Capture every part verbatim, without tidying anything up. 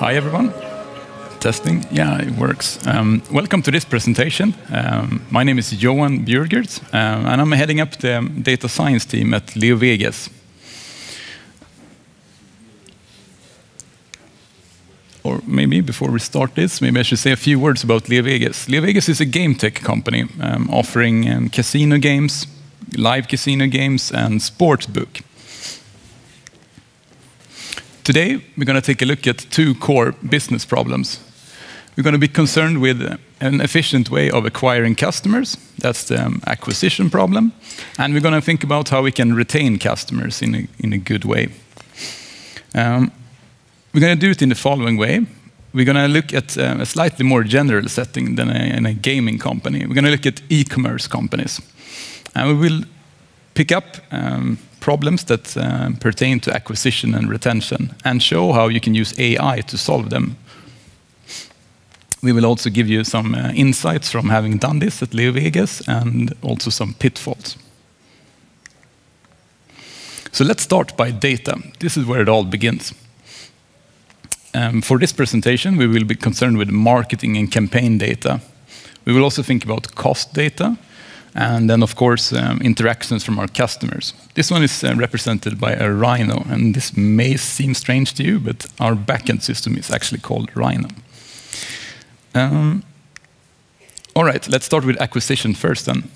Hi, everyone. Testing. Yeah, it works. Um, welcome to this presentation. Um, my name is Johan Bjurgert, um, and I'm heading up the data science team at LeoVegas. Or maybe before we start this, maybe I should say a few words about LeoVegas. LeoVegas is a game tech company um, offering um, casino games, live casino games, and sportsbook. Today, we're going to take a look at two core business problems. We're going to be concerned with an efficient way of acquiring customers. That's the um, acquisition problem. And we're going to think about how we can retain customers in a, in a good way. Um, we're going to do it in the following way. We're going to look at uh, a slightly more general setting than a, in a gaming company. We're going to look at e-commerce companies. And we will pick up um, problems that uh, pertain to acquisition and retention and show how you can use A I to solve them. We will also give you some uh, insights from having done this at LeoVegas and also some pitfalls. So let's start by data. This is where it all begins. Um, for this presentation, we will be concerned with marketing and campaign data. We will also think about cost data, and then, of course, um, interactions from our customers. This one is uh, represented by a Rhino, and this may seem strange to you, but our backend system is actually called Rhino. Um, all right, let's start with acquisition first then.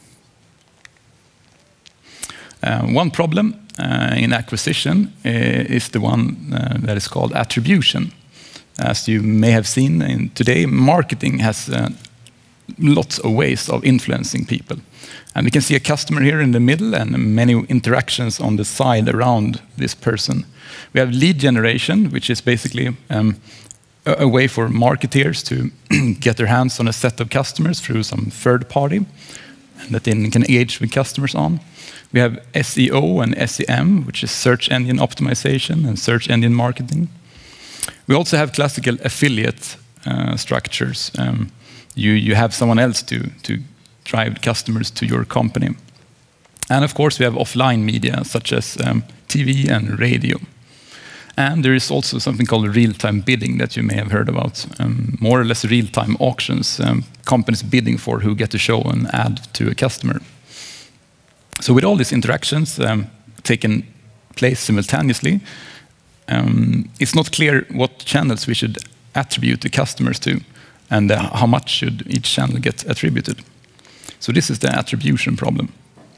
Uh, one problem uh, in acquisition uh, is the one uh, that is called attribution. As you may have seen in today, marketing has uh, lots of ways of influencing people. And we can see a customer here in the middle and many interactions on the side around this person. We have lead generation, which is basically um, a, a way for marketeers to get their hands on a set of customers through some third party and that they can engage with customers on. We have S E O and S E M, which is search engine optimization and search engine marketing. We also have classical affiliate uh, structures. Um, You, you have someone else to, to drive customers to your company. And of course, we have offline media, such as um, T V and radio. And there is also something called real-time bidding that you may have heard about. Um, more or less real-time auctions, um, companies bidding for who get to show an ad to a customer. So with all these interactions um, taking place simultaneously, um, it's not clear what channels we should attribute the customers to, and uh, how much should each channel get attributed. So this is the attribution problem.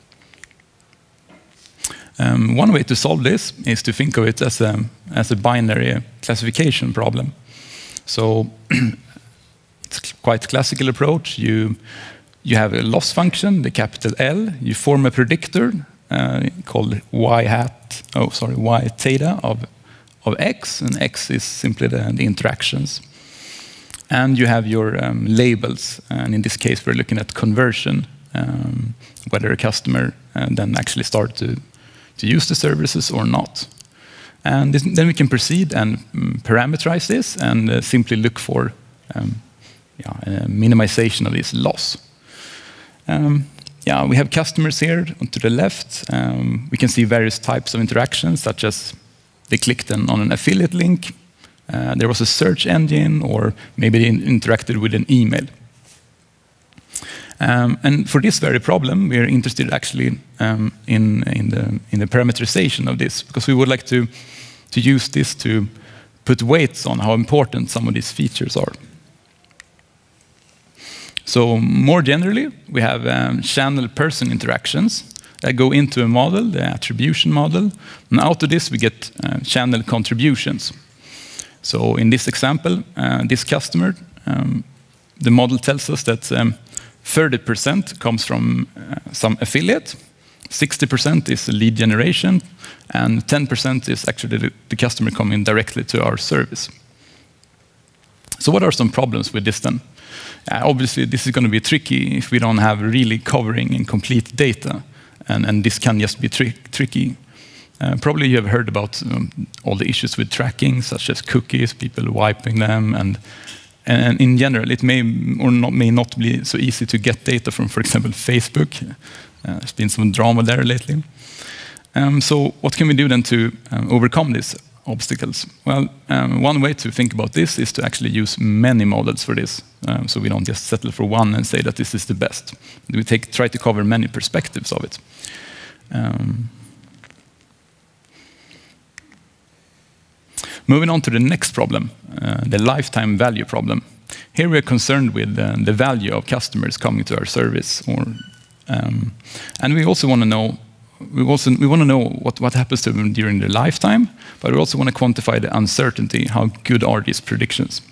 Um, one way to solve this is to think of it as a, as a binary classification problem. So it's quite a classical approach. You, you have a loss function, the capital L. You form a predictor uh, called y hat, oh sorry, y theta of, of x, and x is simply the, the interactions. And you have your um, labels, and in this case, we're looking at conversion, um, whether a customer uh, then actually start to, to use the services or not. And this, then we can proceed and um, parameterize this and uh, simply look for um, yeah, a minimization of this loss. Um, yeah, we have customers here to the left. Um, we can see various types of interactions, such as they clicked on, on an affiliate link. Uh, there was a search engine, or maybe they interacted with an email. Um, and for this very problem, we are interested actually um, in, in, the, in the parameterization of this, because we would like to, to use this to put weights on how important some of these features are. So more generally, we have um, channel-person interactions that go into a model, the attribution model. And out of this, we get uh, channel contributions. So in this example, uh, this customer, um, the model tells us that um, thirty percent comes from uh, some affiliate, sixty percent is lead generation, and ten percent is actually the, the customer coming directly to our service. So what are some problems with this then? Uh, obviously, this is going to be tricky if we don't have really covering and complete data, and, and this can just be tri tricky. Uh, probably you have heard about um, all the issues with tracking, such as cookies, people wiping them, and, and in general, it may or not, may not be so easy to get data from, for example, Facebook. Uh, there's been some drama there lately. Um, so what can we do then to um, overcome this? obstacles? Well, um, one way to think about this is to actually use many models for this. Um, so we don't just settle for one and say that this is the best. We take, try to cover many perspectives of it. Um, moving on to the next problem, uh, the lifetime value problem. Here we are concerned with uh, the value of customers coming to our service, or, um, and we also want to know we also we want to know what what happens to them during their lifetime, but we also want to quantify the uncertainty. How good are these predictions?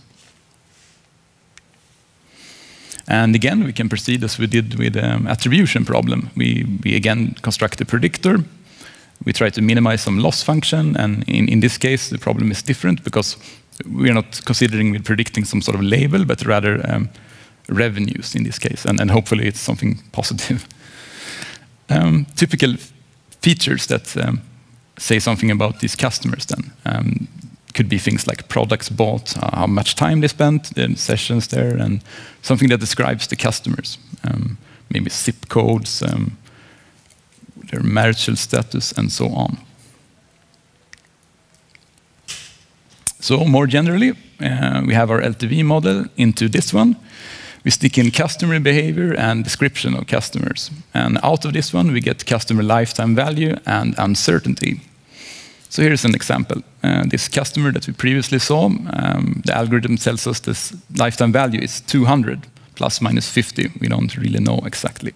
And again, we can proceed as we did with the um, attribution problem. We we again construct a predictor. We try to minimize some loss function, and in in this case, the problem is different because we are not considering with predicting some sort of label, but rather um, revenues in this case, and, and hopefully it's something positive. Um, typical features that um, say something about these customers then um, could be things like products bought, uh, how much time they spent, the sessions there, and something that describes the customers. Um, maybe zip codes, um, their marital status, and so on. So more generally, uh, we have our L T V model into this one. We stick in customer behavior and description of customers. And out of this one, we get customer lifetime value and uncertainty. So here's an example. Uh, this customer that we previously saw, um, the algorithm tells us this lifetime value is two hundred, plus minus fifty. We don't really know exactly.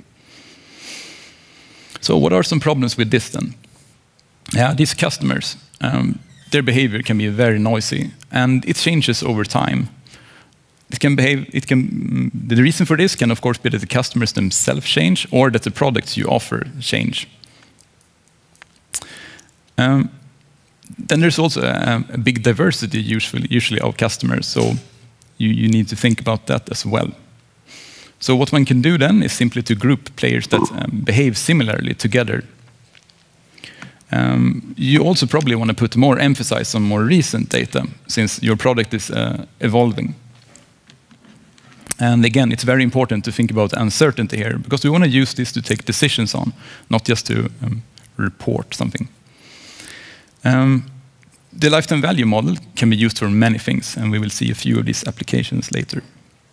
So what are some problems with this then? Yeah, these customers, um, their behavior can be very noisy, and it changes over time. It can behave, it can, the reason for this can of course be that the customers themselves change, or that the products you offer change. Um, then there's also a, a big diversity usually, usually of customers, so you, you need to think about that as well. So what one can do then is simply to group players that um, behave similarly together. Um, you also probably want to put more emphasis on more recent data, since your product is uh, evolving. And again, it's very important to think about uncertainty here, because we want to use this to take decisions on, not just to um, report something. Um, the lifetime value model can be used for many things, and we will see a few of these applications later.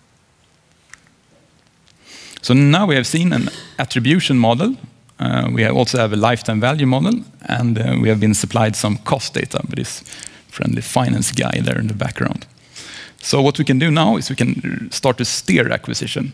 So now we have seen an attribution model. Uh, we have also have a lifetime value model, and uh, we have been supplied some cost data by this friendly finance guy there in the background. So what we can do now is we can start to steer acquisition.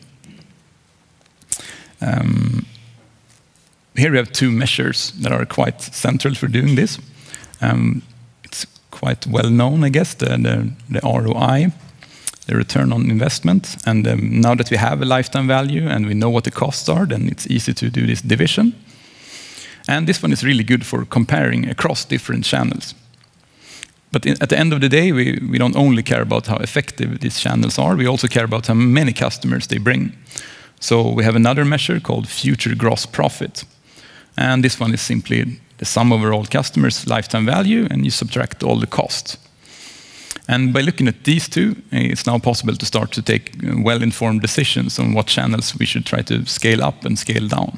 Um, here we have two measures that are quite central for doing this. Um, it's quite well known, I guess, the, the, the R O I, the return on investment. And um, now that we have a lifetime value and we know what the costs are, then it's easy to do this division. And this one is really good for comparing across different channels. But in, at the end of the day, we, we don't only care about how effective these channels are, we also care about how many customers they bring. So we have another measure called future gross profit. And this one is simply the sum over all customers' lifetime value, and you subtract all the costs. And by looking at these two, it's now possible to start to take well-informed decisions on what channels we should try to scale up and scale down.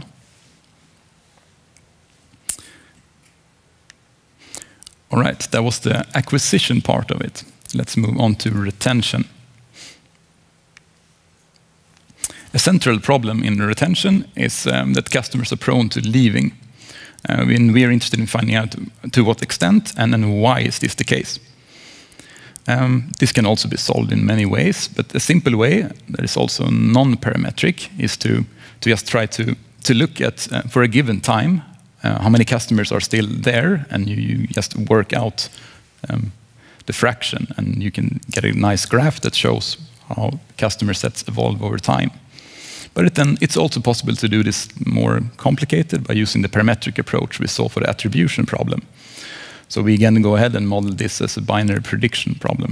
All right, that was the acquisition part of it. Let's move on to retention. A central problem in retention is um, that customers are prone to leaving. Uh, and we are interested in finding out to what extent and then why is this the case. Um, this can also be solved in many ways, but a simple way that is also non-parametric is to, to just try to, to look at, uh, for a given time, uh, how many customers are still there, and you, you just work out um, the fraction, and you can get a nice graph that shows how customer sets evolve over time. But it then, it's also possible to do this more complicated by using the parametric approach we saw for the attribution problem. So we again go ahead and model this as a binary prediction problem.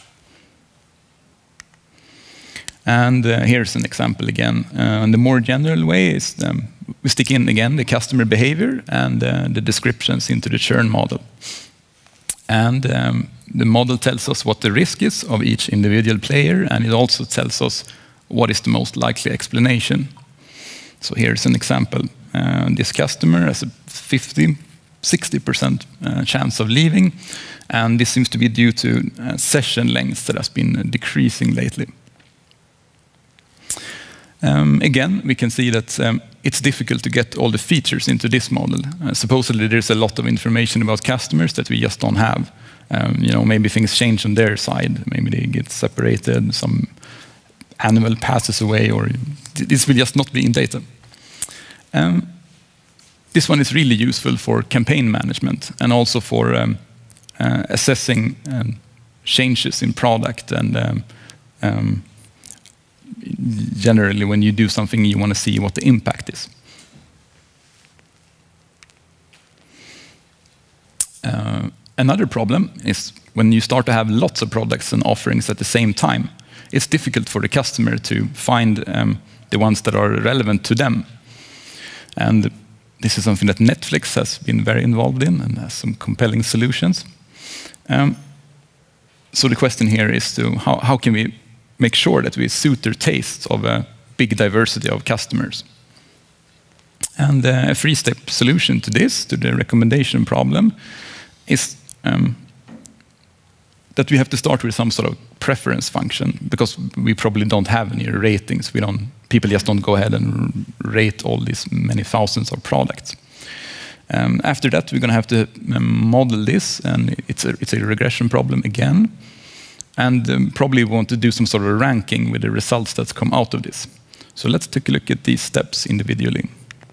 And uh, here's an example again. Uh, the more general way is um, we stick in again the customer behavior and uh, the descriptions into the churn model. And um, the model tells us what the risk is of each individual player, and it also tells us what is the most likely explanation. So here's an example. Uh, this customer has a fifty sixty percent uh, chance of leaving, and this seems to be due to uh, session lengths that has been uh, decreasing lately. Um, again, we can see that um, it's difficult to get all the features into this model. Uh, supposedly, there's a lot of information about customers that we just don't have. Um, you know, maybe things change on their side. Maybe they get separated, some animal passes away, or this will just not be in data. Um, this one is really useful for campaign management and also for um, uh, assessing um, changes in product and um, um, generally, when you do something, you want to see what the impact is. Uh, another problem is when you start to have lots of products and offerings at the same time, it's difficult for the customer to find um, the ones that are relevant to them. And this is something that Netflix has been very involved in and has some compelling solutions. Um, so the question here is to how, how can we make sure that we suit their tastes of a big diversity of customers. And uh, a three-step solution to this, to the recommendation problem, is um, that we have to start with some sort of preference function, because we probably don't have any ratings. We don't, people just don't go ahead and rate all these many thousands of products. Um, after that, we're going to have to um, model this, and it's a, it's a regression problem again. And um, probably want to do some sort of ranking with the results that come out of this. So let's take a look at these steps individually.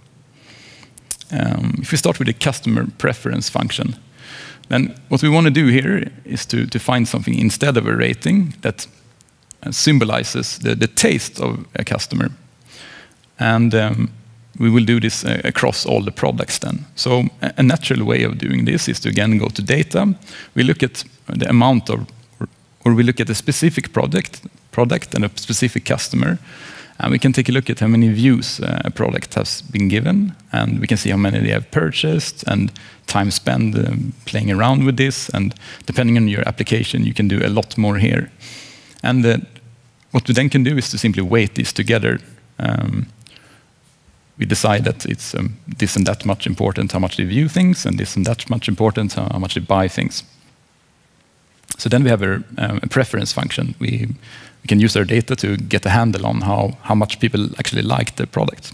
Um, if we start with the customer preference function, then what we want to do here is to, to find something instead of a rating that uh, symbolizes the, the taste of a customer. And um, we will do this uh, across all the products then. So a, a natural way of doing this is to again go to data. We look at the amount of or we look at a specific product, product and a specific customer, and we can take a look at how many views uh, a product has been given, and we can see how many they have purchased, and time spent um, playing around with this, and depending on your application, you can do a lot more here. And uh, what we then can do is to simply weight these together. Um, we decide that it's um, this and that much important, how much they view things, and this and that much important, how much they buy things. So then we have a, um, a preference function. We, we can use our data to get a handle on how, how much people actually like the product.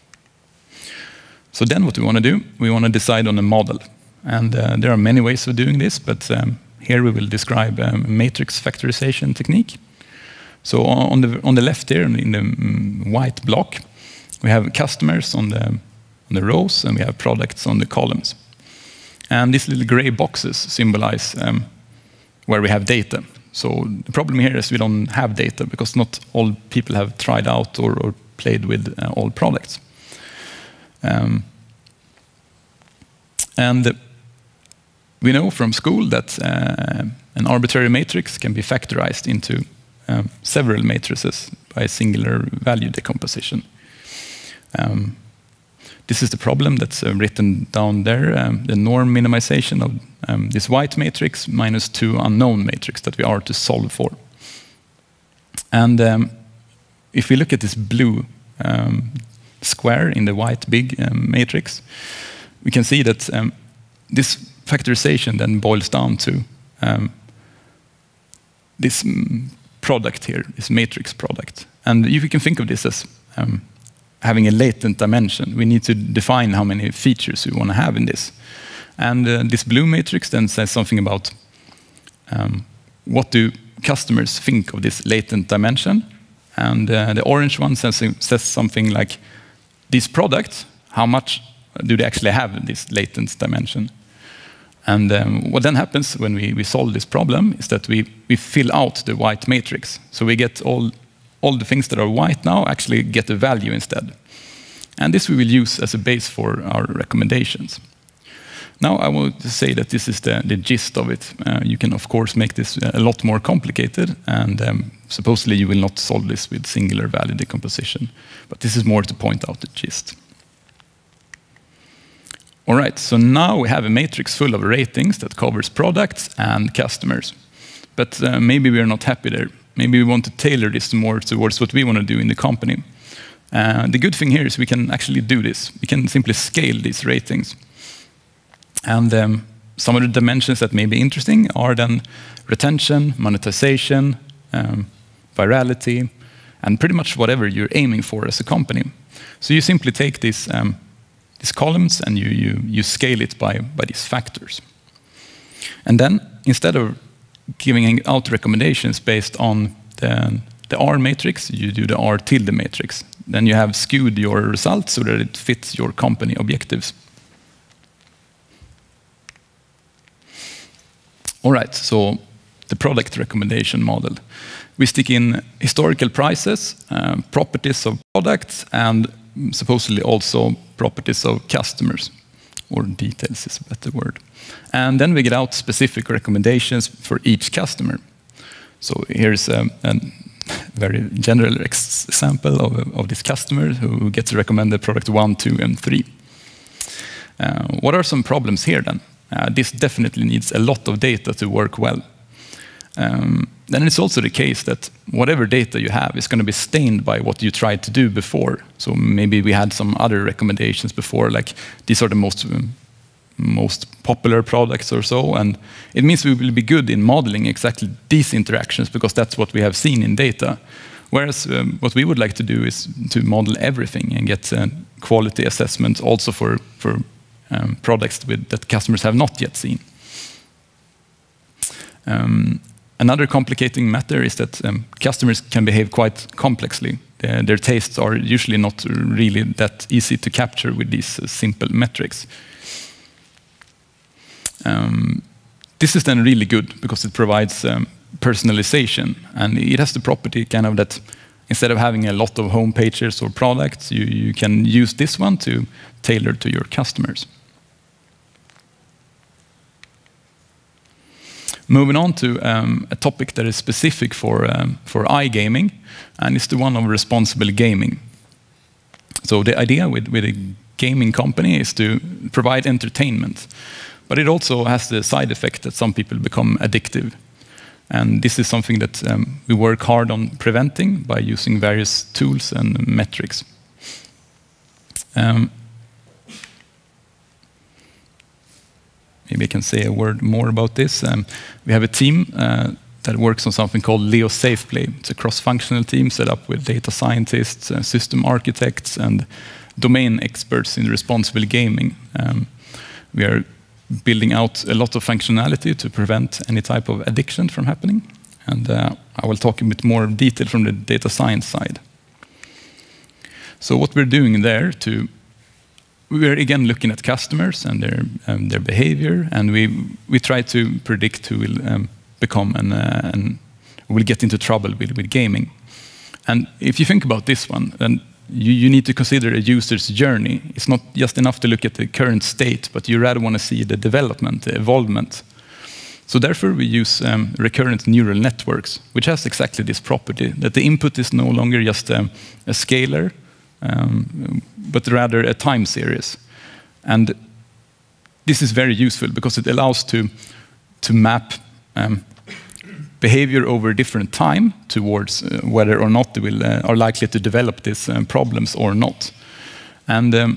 So then what we want to do, we want to decide on a model. And uh, there are many ways of doing this, but um, here we will describe um, a matrix factorization technique. So on the, on the left here, in the um, white block, we have customers on the, on the rows, and we have products on the columns. And these little gray boxes symbolize um, where we have data. So the problem here is we don't have data because not all people have tried out or, or played with uh, all products. Um, and we know from school that uh, an arbitrary matrix can be factorized into um, several matrices by singular value decomposition. Um, This is the problem that's uh, written down there, um, the norm minimization of um, this white matrix minus two unknown matrix that we are to solve for. And um, if we look at this blue um, square in the white big um, matrix, we can see that um, this factorization then boils down to um, this um, product here, this matrix product. And you can think of this as um, having a latent dimension. We need to define how many features we want to have in this. And uh, this blue matrix then says something about um, what do customers think of this latent dimension. And uh, the orange one says, says something like, this product, how much do they actually have in this latent dimension? And um, what then happens when we, we solve this problem is that we, we fill out the white matrix. So we get all all the things that are white now actually get a value instead. And this we will use as a base for our recommendations. Now I want to say that this is the, the gist of it. Uh, you can of course make this a lot more complicated, and um, supposedly you will not solve this with singular value decomposition. But this is more to point out the gist. All right, so now we have a matrix full of ratings that covers products and customers. But uh, maybe we're not happy there. Maybe we want to tailor this more towards what we want to do in the company. Uh, the good thing here is we can actually do this. We can simply scale these ratings. And um, some of the dimensions that may be interesting are then retention, monetization, um, virality, and pretty much whatever you're aiming for as a company. So you simply take these, um, these columns and you, you, you scale it by, by these factors. And then, instead of giving out recommendations based on the, the R matrix, you do the R tilde matrix. Then you have skewed your results so that it fits your company objectives. All right, so the product recommendation model. We stick in historical prices, uh, properties of products, and supposedly also properties of customers, or details is a better word. And then we get out specific recommendations for each customer. So here's a, a very general example of, of this customer who gets recommended product one, two, and three. Uh, what are some problems here then? Uh, this definitely needs a lot of data to work well. Um, then it's also the case that whatever data you have is going to be stained by what you tried to do before. So maybe we had some other recommendations before, like these are the most, um, most popular products or so, and it means we will be good in modeling exactly these interactions because that's what we have seen in data. Whereas um, what we would like to do is to model everything and get uh, quality assessments also for, for um, products with, that customers have not yet seen. Um, Another complicating matter is that um, customers can behave quite complexly. Uh, their tastes are usually not really that easy to capture with these uh, simple metrics. Um, this is then really good because it provides um, personalization, and it has the property kind of that instead of having a lot of home pages or products, you, you can use this one to tailor to your customers. Moving on to um, a topic that is specific for, um, for iGaming, and it's the one of responsible gaming. So the idea with, with a gaming company is to provide entertainment, but it also has the side effect that some people become addictive. And this is something that um, we work hard on preventing by using various tools and metrics. Um, Maybe I can say a word more about this. Um, we have a team uh, that works on something called Leo SafePlay. It's a cross-functional team set up with data scientists, uh, system architects, and domain experts in responsible gaming. Um, we are building out a lot of functionality to prevent any type of addiction from happening. And uh, I will talk a bit more detail from the data science side. So what we're doing there to we're again looking at customers and their um, their behavior, and we we try to predict who will um, become an, uh, an will get into trouble with, with gaming. And if you think about this one, then you, you need to consider a user's journey. It's not just enough to look at the current state, but you rather want to see the development, the evolvement. So therefore, we use um, recurrent neural networks, which has exactly this property that the input is no longer just um, a scalar, Um, but rather a time series. And this is very useful because it allows to, to map um, behavior over different time towards uh, whether or not they will, uh, are likely to develop these um, problems or not. And um,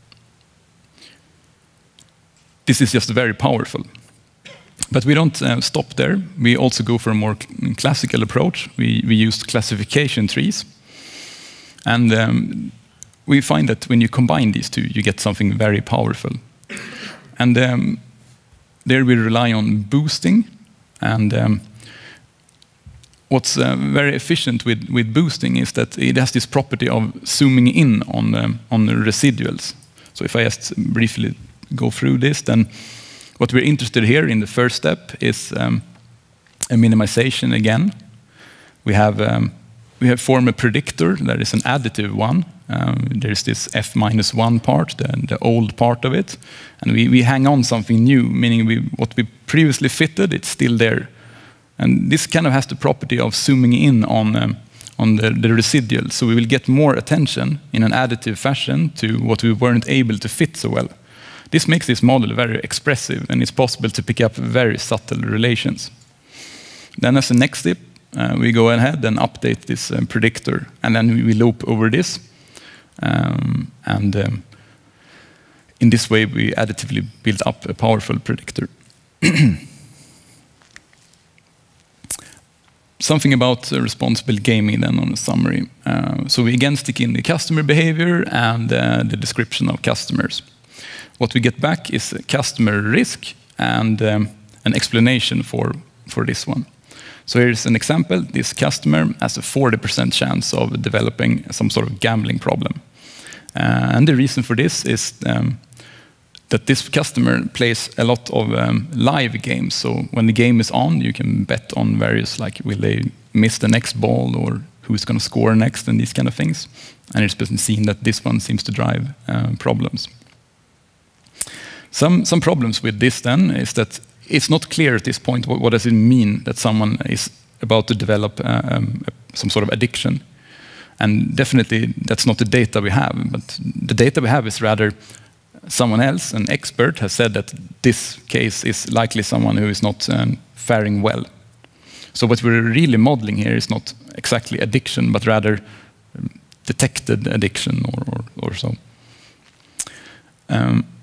this is just very powerful. But we don't uh, stop there. We also go for a more classical approach. We, we use classification trees. And um, we find that when you combine these two, you get something very powerful. And um, there we rely on boosting. And um, what's uh, very efficient with, with boosting is that it has this property of zooming in on, um, on the residuals. So if I just briefly go through this, then what we're interested here in the first step is um, a minimization again. We have um, We have formed a predictor that is an additive one. Um, there's this f minus one part, the, the old part of it. And we, we hang on something new, meaning we, what we previously fitted, it's still there. And this kind of has the property of zooming in on, um, on the, the residual. So we will get more attention in an additive fashion to what we weren't able to fit so well. This makes this model very expressive, and it's possible to pick up very subtle relations. Then as a next step, Uh, we go ahead and update this um, predictor, and then we loop over this. Um, and um, in this way, we additively build up a powerful predictor. Something about uh, responsible gaming then on a summary. Uh, so we again stick in the customer behavior and uh, the description of customers. What we get back is a customer risk and um, an explanation for, for this one. So here's an example. This customer has a forty percent chance of developing some sort of gambling problem. Uh, and the reason for this is um, that this customer plays a lot of um, live games. So when the game is on, you can bet on various, like, will they miss the next ball or who's going to score next and these kind of things. And it's been seen that this one seems to drive uh, problems. Some, some problems with this then is that it's not clear at this point what, what does it mean that someone is about to develop uh, um, some sort of addiction. And definitely that's not the data we have, but the data we have is rather someone else, an expert, has said that this case is likely someone who is not um, faring well. So what we're really modeling here is not exactly addiction, but rather um, detected addiction or, or, or so. Um,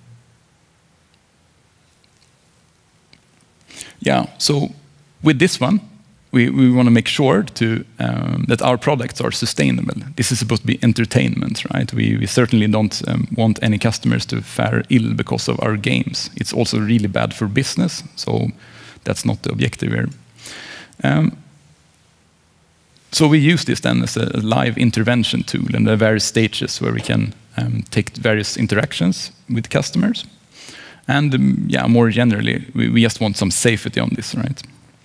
yeah, so with this one, we, we want to make sure to, um, that our products are sustainable. This is supposed to be entertainment, right? We, we certainly don't um, want any customers to fare ill because of our games. It's also really bad for business, so that's not the objective here. Um, so we use this then as a live intervention tool in the various stages where we can um, take various interactions with customers. And um, yeah, more generally, we, we just want some safety on this, right?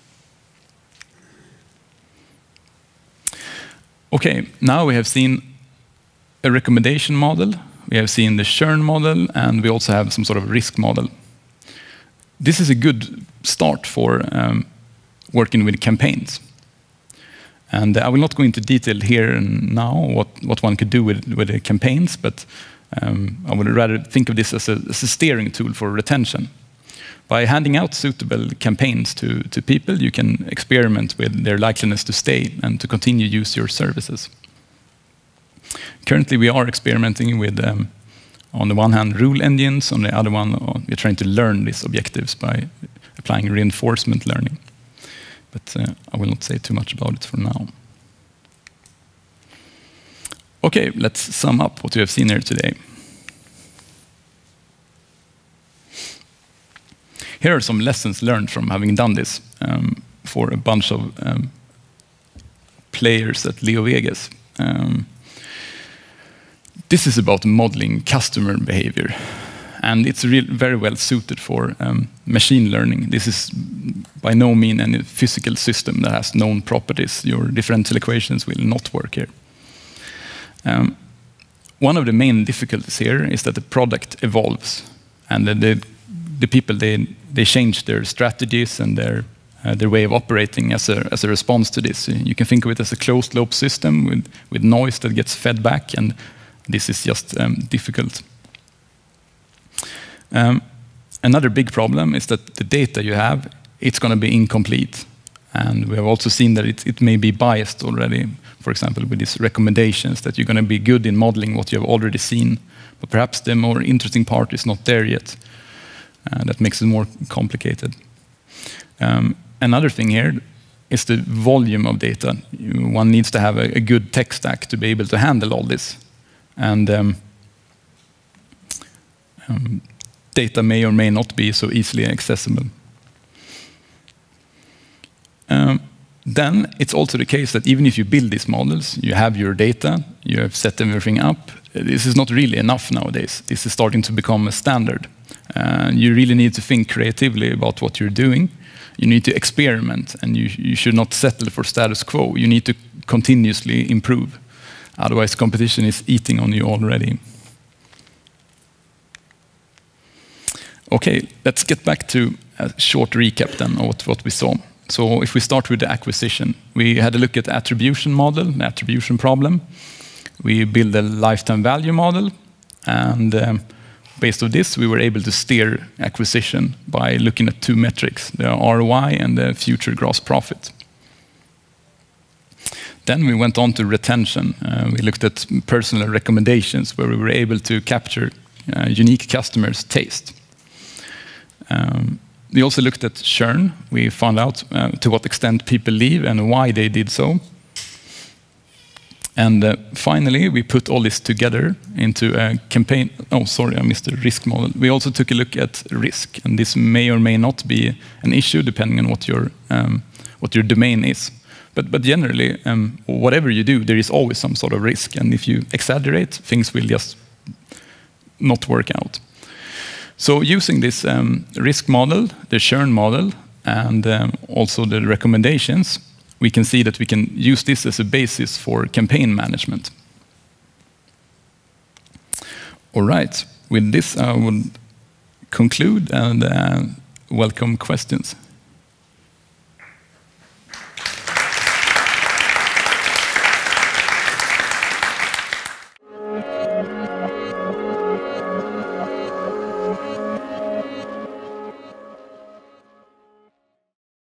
Okay, now we have seen a recommendation model, we have seen the churn model, and we also have some sort of risk model. This is a good start for um, working with campaigns. And I will not go into detail here and now what, what one could do with, with the campaigns, but um, I would rather think of this as a, as a steering tool for retention. By handing out suitable campaigns to, to people, you can experiment with their likeliness to stay and to continue to use your services. Currently, we are experimenting with, um, on the one hand, rule engines. On the other one, uh, we're trying to learn these objectives by applying reinforcement learning. But uh, I will not say too much about it for now. Okay, let's sum up what we have seen here today. Here are some lessons learned from having done this um, for a bunch of um, players at LeoVegas. Um, this is about modeling customer behavior. And it's real, very well suited for um, machine learning. This is by no means any physical system that has known properties. Your differential equations will not work here. Um, one of the main difficulties here is that the product evolves. And the, the, the people, they, they change their strategies and their, uh, their way of operating as a, as a response to this. You can think of it as a closed-loop system with, with noise that gets fed back, and this is just um, difficult. Um, another big problem is that the data you have, it's going to be incomplete. And we have also seen that it, it may be biased already, for example, with these recommendations, that you're going to be good in modeling what you have already seen, but perhaps the more interesting part is not there yet. Uh, that makes it more complicated. Um, another thing here is the volume of data. You, one needs to have a, a good tech stack to be able to handle all this. And um, um, data may or may not be so easily accessible. Um, then it's also the case that even if you build these models, you have your data, you have set everything up, this is not really enough nowadays. This is starting to become a standard. Uh, you really need to think creatively about what you're doing. You need to experiment, and you, you should not settle for status quo. You need to continuously improve. Otherwise, competition is eating on you already. Okay, let's get back to a short recap then of what, what we saw. So if we start with the acquisition, we had a look at the attribution model, the attribution problem. We built a lifetime value model, and um, based on this, we were able to steer acquisition by looking at two metrics, the R O I and the future gross profit. Then we went on to retention. Uh, we looked at personal recommendations, where we were able to capture uh, unique customers' taste. Um, we also looked at churn. We found out uh, to what extent people leave and why they did so. And uh, finally, we put all this together into a campaign. Oh, sorry, I missed the risk model. We also took a look at risk, and this may or may not be an issue depending on what your um, what your domain is. But but generally, um, whatever you do, there is always some sort of risk, and if you exaggerate, things will just not work out. So using this um, risk model, the churn model, and um, also the recommendations, we can see that we can use this as a basis for campaign management. All right, with this I would conclude and uh, welcome questions.